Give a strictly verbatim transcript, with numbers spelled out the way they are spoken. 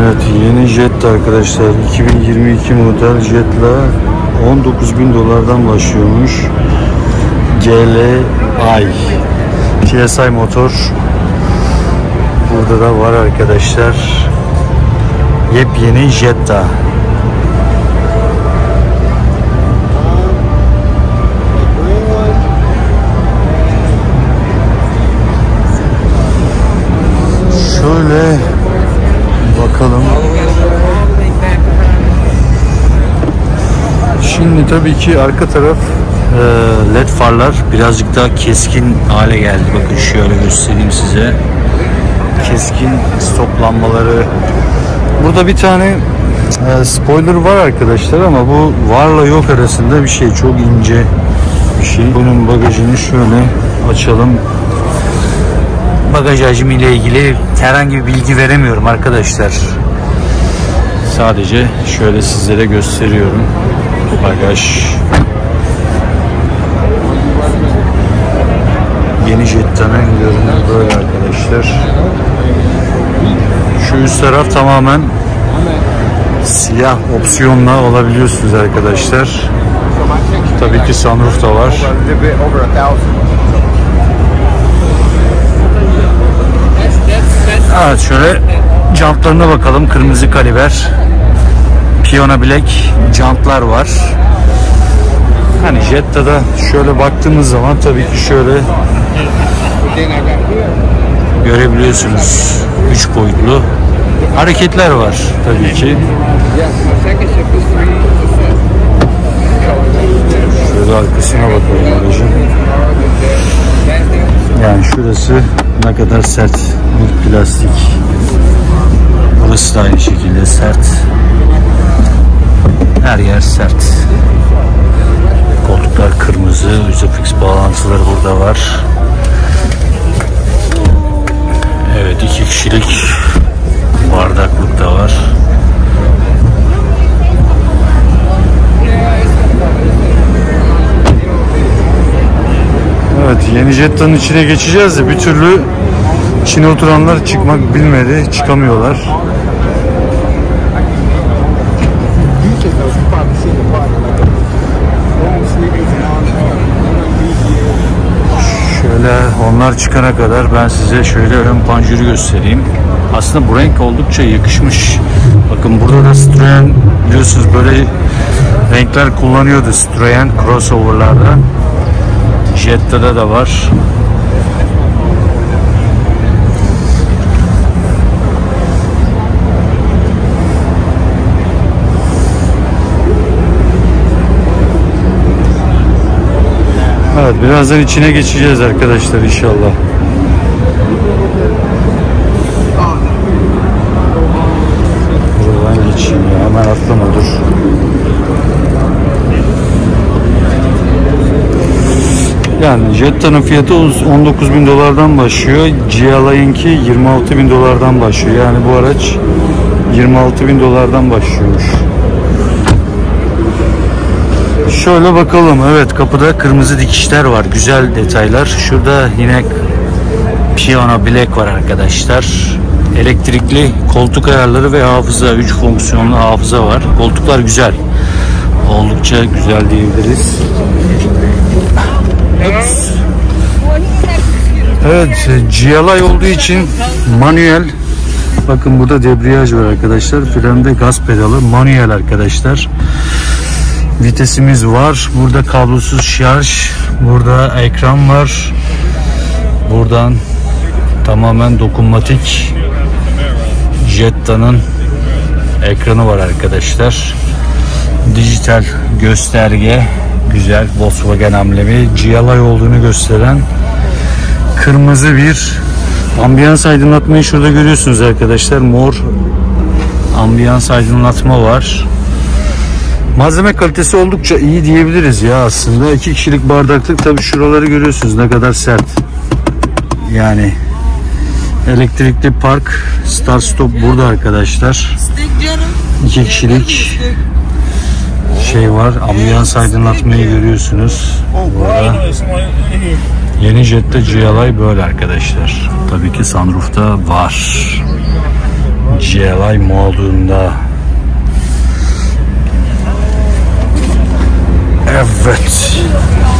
Evet, yeni Jetta arkadaşlar, iki bin yirmi iki model Jetta, on dokuz bin dolardan başlıyormuş. G L I T S I motor burada da var arkadaşlar. Yepyeni Jetta. Şöyle bakalım. Şimdi tabii ki arka taraf led farlar birazcık daha keskin hale geldi. Bakın şöyle göstereyim size. Keskin stop lambaları. Burada bir tane spoiler var arkadaşlar ama bu varla yok arasında bir şey. Çok ince bir şey. Bunun bagajını şöyle açalım. Bagaj hacmi ile ilgili herhangi bir bilgi veremiyorum arkadaşlar. Sadece şöyle sizlere gösteriyorum. Bagaj. Yeni Jetta'nın görünümü böyle arkadaşlar. Şu üst taraf tamamen siyah opsiyonla olabiliyorsunuz arkadaşlar. Tabii ki sunroof da var. Evet, şöyle jantlarına bakalım. Kırmızı kaliber Piona Black jantlar var. Hani Jetta'da şöyle baktığımız zaman tabii ki şöyle görebiliyorsunuz, üç boyutlu hareketler var tabii ki. Şöyle arkasına bakalım aracın. Yani şurası ne kadar sert bir plastik. Burası da aynı şekilde sert. Her yer sert. Koltuklar kırmızı. Isofix bağlantıları burada var. Evet, iki kişilik bardaklık da var. Evet, yeni Jetta'nın içine geçeceğiz de bir türlü içine oturanlar çıkmak bilmedi, çıkamıyorlar. Şöyle onlar çıkana kadar ben size şöyle ön panjuru göstereyim. Aslında bu renk oldukça yakışmış. Bakın burada da Citroen, biliyorsunuz böyle renkler kullanıyordu Citroen crossover'larda. Jetta'da da var. Evet, birazdan içine geçeceğiz arkadaşlar inşallah. Buradan geçeyim ya, hemen atlama dur. Yani Jetta'nın fiyatı on dokuz bin dolardan başlıyor. G L I'ninki yirmi altı bin dolardan başlıyor. Yani bu araç yirmi altı bin dolardan başlıyormuş. Şöyle bakalım. Evet, kapıda kırmızı dikişler var. Güzel detaylar. Şurada yine Piona Black var arkadaşlar. Elektrikli koltuk ayarları ve hafıza. üç fonksiyonlu hafıza var. Koltuklar güzel. Oldukça güzel diyebiliriz. Evet. Evet, G L I olduğu için manuel. Bakın burada debriyaj var arkadaşlar. Frende gaz pedalı. Manuel arkadaşlar. Vitesimiz var. Burada kablosuz şarj. Burada ekran var. Buradan tamamen dokunmatik Jetta'nın ekranı var arkadaşlar. Dijital gösterge. Güzel Volkswagen amblemi. G L I olduğunu gösteren kırmızı bir ambiyans aydınlatmayı şurada görüyorsunuz arkadaşlar. Mor ambiyans aydınlatma var. Malzeme kalitesi oldukça iyi diyebiliriz ya aslında. İki kişilik bardaklık, tabi şuraları görüyorsunuz ne kadar sert. Yani elektrikli park, start stop burada arkadaşlar. İki kişilik şey var. Ambiyans aydınlatmayı görüyorsunuz. Burada yeni Jetta G L I böyle arkadaşlar. Tabii ki sunroof'ta var. G D J I modunda. Evet.